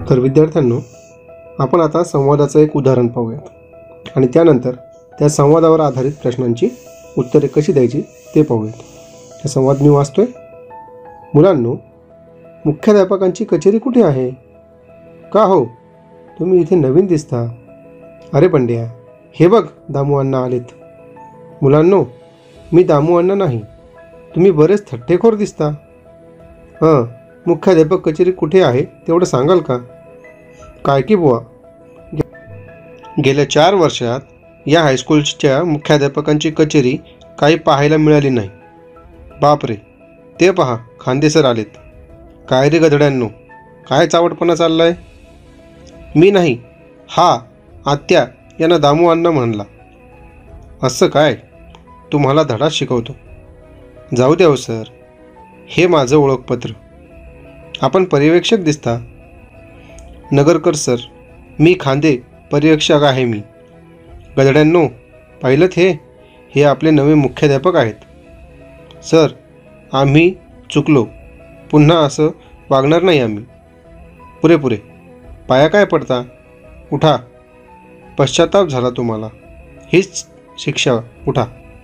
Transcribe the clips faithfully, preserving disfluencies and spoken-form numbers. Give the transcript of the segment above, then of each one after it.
तर विद्यार्थ्यांनो, आपण आता संवादाचं एक उदाहरण पाहूयात आणि त्यानंतर त्या संवादावर आधारित प्रश्नांची उत्तरे कशी द्यायची ते पाहूयात. हा संवाद मी वाचतोय. मुलांनो, मुख्याध्यापकांची कचेरी कुठे आहे? का हो, तुम्ही इथे नवीन दिसता. अरे पंड्या, हे बघ दामू अण्णा आलेत. मुलांनो, मी दामू अण्णा नाही, तुम्ही बरेच थट्टेखोर दिसता. हां, मुख्याध्यापक कचेरी कुठे आहे तेवढं सांगाल का? काय की बुवा, गेल्या चार वर्षात या हायस्कूलच्या मुख्याध्यापकांची कचेरी काही पाहायला मिळाली नाही. बापरे, ते पहा, खांदेसर आलेत. काय रे गधड्यांनो, काय चावटपणा चाललाय? मी नाही, हा आत्या यांना दामू अण्णा म्हणला. असं काय? तुम्हाला धडा शिकवतो. जाऊ द्या हो सर, हे माझं ओळखपत्र. आपण पर्यवेक्षक दिसता. नगरकर सर, मी खांदे पर्यवेक्षक आहे. मी गधड्यांनो, पाहिलं हे हे आपले नवे मुख्याध्यापक आहेत. सर, आम्ही चुकलो. पुन्हा असं वागणार नाही आम्ही. पुरे पुरे पाया काय पडता? उठा. पश्चाताप झाला तुम्हाला. हीच शिक्षा. उठा.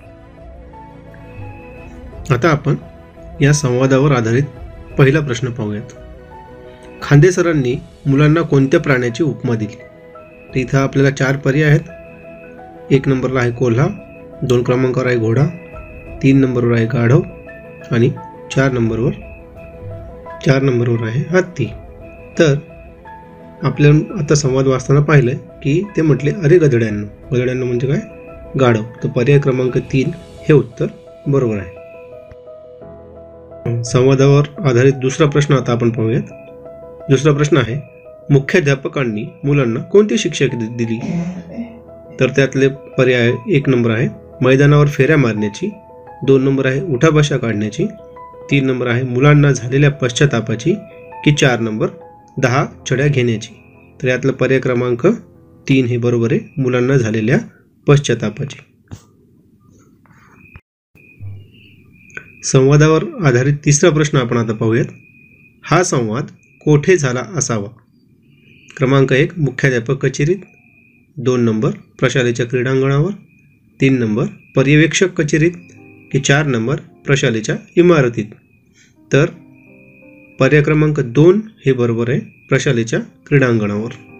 आता आपण या संवादावर आधारित पहिला प्रश्न पाहूयात. खांदे सरांनी मुलांना कोणत्या प्राण्याची उपमा दिली? तर इथं आपल्याला चार पर्याय आहेत. एक नंबरला आहे कोल्हा, दोन क्रमांकावर आहे घोडा, तीन नंबरवर आहे गाढव आणि चार नंबरवर चार नंबरवर आहे हत्ती. तर आपल्याला आता संवाद वाचताना पाहिलं की ते म्हटले, अरे गधड्यांनो. गधड्यांनो म्हणजे काय? गाढव. तर पर्याय क्रमांक तीन हे उत्तर बरोबर आहे. संवादावर आधारित दुसरा प्रश्न आता आपण पाहूयात. दुसरा प्रश्न आहे, मुख्याध्यापकांनी मुलांना कोणती शिक्षा दिली? तर त्यातले पर्याय एक नंबर आहे मैदानावर फेऱ्या मारण्याची, दोन नंबर आहे उठाबशा काढण्याची, तीन नंबर आहे मुलांना झालेल्या पश्चातापाची की चार नंबर दहा छड्या घेण्याची. तर यातलं पर्याय क्रमांक तीन हे बरोबर आहे, मुलांना झालेल्या पश्चातापाची. संवादावर आधारित तिसरा प्रश्न आपण आता पाहूयात. हा संवाद कोठे झाला असावा? क्रमांक एक मुख्याध्यापक कचेरीत, दोन नंबर प्रशालेच्या क्रीडांगणावर, तीन नंबर पर्यवेक्षक कचेरीत की चार नंबर प्रशालेच्या इमारतीत. तर पर्याय क्रमांक दोन हे बरोबर आहे, प्रशालेच्या क्रीडांगणावर.